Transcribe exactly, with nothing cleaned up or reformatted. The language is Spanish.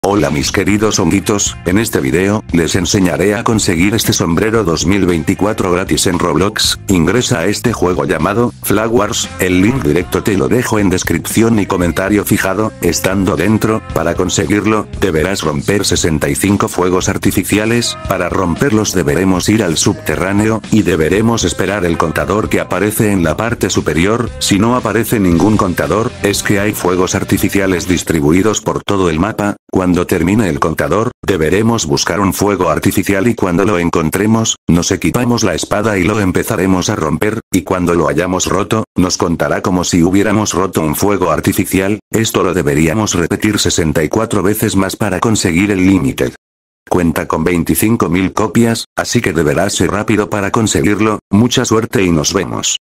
Hola mis queridos honguitos, en este video, les enseñaré a conseguir este sombrero dos mil veinticuatro gratis en Roblox. Ingresa a este juego llamado Flag Wars, el link directo te lo dejo en descripción y comentario fijado. Estando dentro, para conseguirlo, deberás romper sesenta y cinco fuegos artificiales. Para romperlos deberemos ir al subterráneo, y deberemos esperar el contador que aparece en la parte superior. Si no aparece ningún contador, es que hay fuegos artificiales distribuidos por todo el mapa. Cuando termine el contador, deberemos buscar un fuego artificial y cuando lo encontremos, nos equipamos la espada y lo empezaremos a romper, y cuando lo hayamos roto, nos contará como si hubiéramos roto un fuego artificial. Esto lo deberíamos repetir sesenta y cuatro veces más para conseguir el límite. Cuenta con veinticinco mil copias, así que deberás ser rápido para conseguirlo. Mucha suerte y nos vemos.